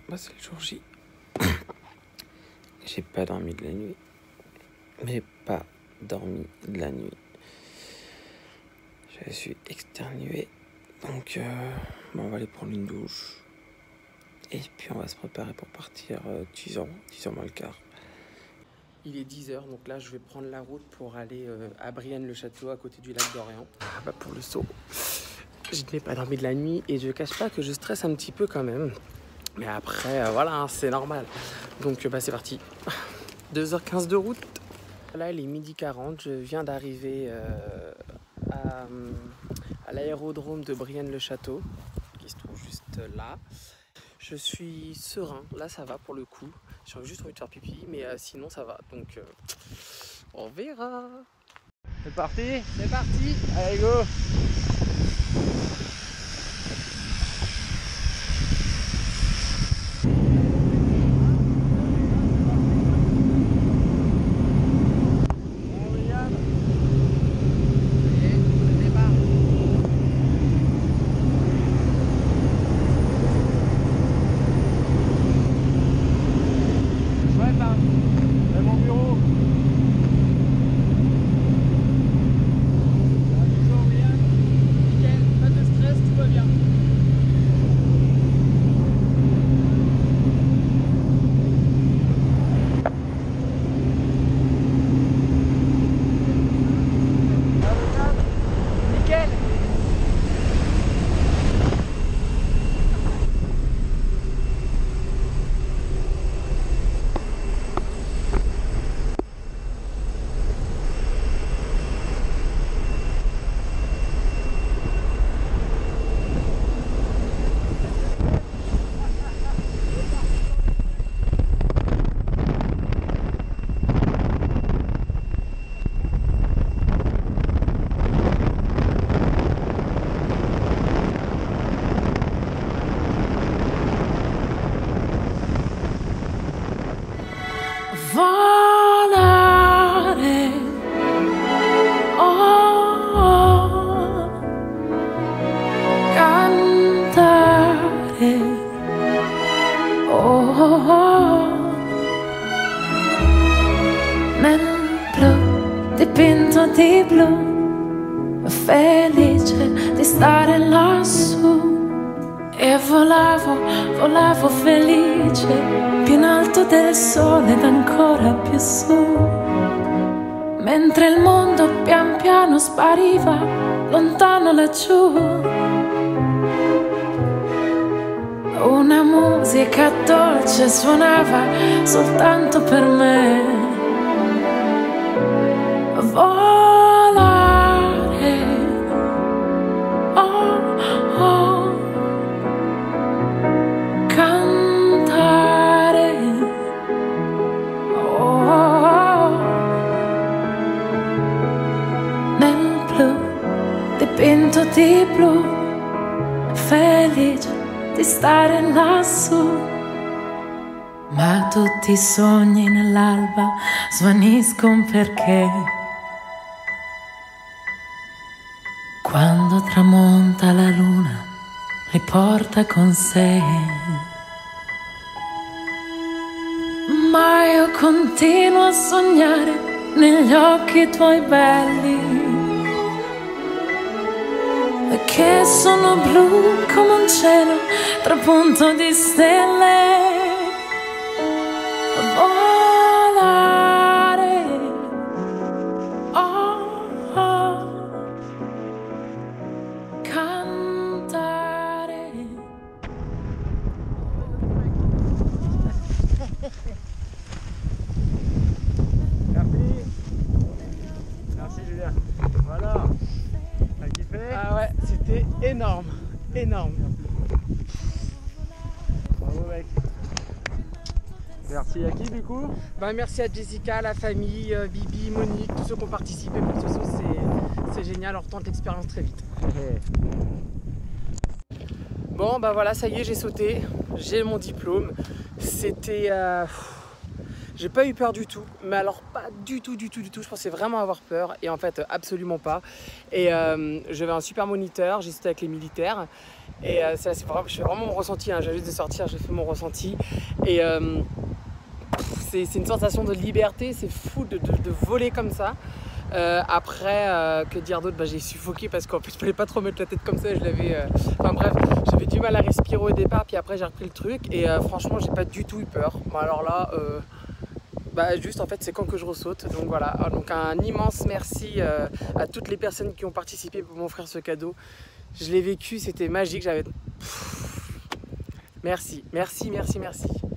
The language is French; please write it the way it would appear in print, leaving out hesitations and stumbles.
Bah c'est le jour J. J'ai pas dormi de la nuit. J'ai pas dormi de la nuit. Je suis exténué. Donc on va aller prendre une douche. Et puis on va se préparer pour partir 10h moins le quart. Il est 10h, donc là je vais prendre la route pour aller à Brienne-le-Château, à côté du lac d'Orient. Ah bah pour le saut. Je n'ai pas dormi de la nuit et je cache pas que je stresse un petit peu quand même. Mais après, voilà, hein, c'est normal. Donc bah c'est parti. 2h15 de route. Là il est 12h40, je viens d'arriver à l'aérodrome de Brienne-le-Château, qui se trouve juste là. Je suis serein, là ça va pour le coup. J'ai juste envie de faire pipi, mais sinon ça va. Donc on verra. C'est parti? C'est parti. Allez go! Volare, oh, cantare, oh, nel blu dipinto di blu, felice di stare lassù. E volavo felice, più in alto del sole ed ancora più su. Mentre il mondo pian piano spariva, lontano laggiù. Una musica dolce suonava soltanto per me. Volare, oh, oh. Cantare, oh, nel blu dipinto di blu, felice di stare lassù. Ma tutti i sogni nell'alba svaniscono perché quando tramonta la luna li porta con sé. Ma io continuo a sognare negli occhi tuoi belli, che sono blu come un cielo trapunto di stelle. Volare, oh, oh, cantare. Merci Julien. Voilà. T'as kiffé? Ah ouais, c'était énorme, énorme. Bravo mec. Merci à qui du coup? Bah, merci à Jessica, la famille, Bibi, Monique, tous ceux qui ont participé pour ce saut, c'est génial, on retente l'expérience très vite. Bon bah voilà, ça y est, j'ai sauté, j'ai mon diplôme. C'était... J'ai pas eu peur du tout, mais alors pas du tout. Je pensais vraiment avoir peur et en fait absolument pas. Et j'avais un super moniteur, j'étais avec les militaires et je fais vraiment mon ressenti, hein. J'ai juste de sortir, j'ai fait mon ressenti et c'est une sensation de liberté, c'est fou de voler comme ça. Après, que dire d'autre, j'ai suffoqué parce qu'en fait je voulais pas trop mettre la tête comme ça, enfin bref, j'avais du mal à respirer au départ, puis après j'ai repris le truc et franchement j'ai pas du tout eu peur. Bon, alors là, juste en fait c'est quand que je ressaute, donc voilà. Donc un immense merci à toutes les personnes qui ont participé pour m'offrir ce cadeau. Je l'ai vécu, c'était magique, merci.